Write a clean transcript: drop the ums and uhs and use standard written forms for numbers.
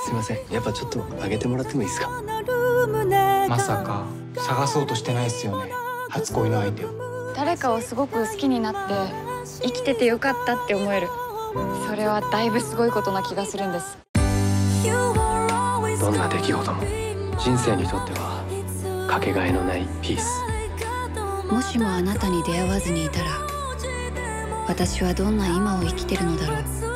すいません、やっぱちょっと上げてもらってもいいですか？ まさか探そうとしてないっすよね、初恋の相手を。 誰かをすごく好きになって生きててよかったって思える。それはだいぶすごいことな気がするんです。 どんな出来事も人生にとってはかけがえのないピース。 もしもあなたに出会わずにいたら、私はどんな今を生きてるのだろう。